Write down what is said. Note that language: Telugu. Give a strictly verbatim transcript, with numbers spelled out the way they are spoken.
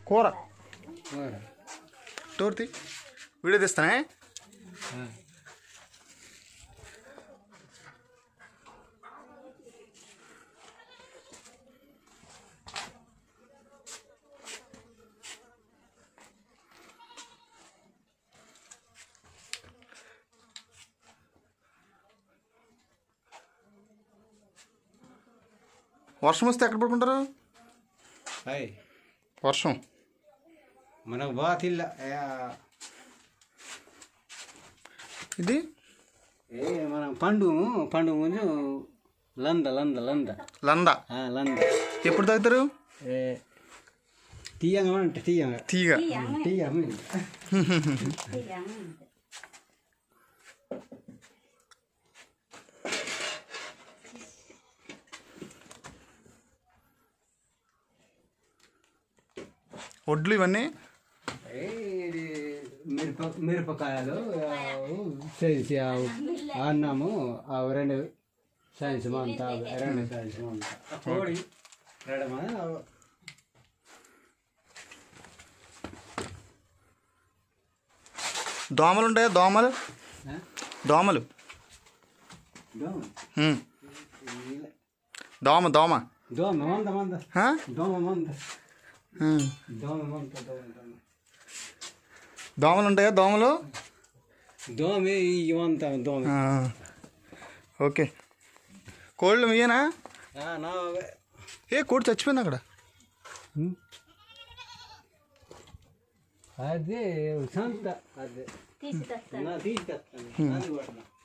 కూర టోర్తి వీడియో తీస్తానే. వర్షం వస్తే ఎక్కడ పడుకుంటారు? వర్షం మనకు బాతిల్ల ఇది మనం పండు పండు ముందు లంద లంద లంద లంద లంద ఎప్పుడు తాగుతారు? తీయంగా అంటే తీయంగా తీగ తీయ వడ్లు ఇవన్నీ మిరప మిరపకాయలు చేసి అన్నము రెండు సైన్స్ మంత రెండు సైన్స్ మంత కోడి రెడమ దోమలు ఉంటాయా? దోమలు దోమలు దోమ దోమ దోమ మంద మంద దోమ మంద దోమలు ఉంటాయా? దోమలు దోమ ఇవంత దోమ. ఓకే. కోళ్ళు మీయేనా? ఏ కోడి చచ్చిపోయింది అక్కడ. అదే సంత అదే తీసుకొస్తాను.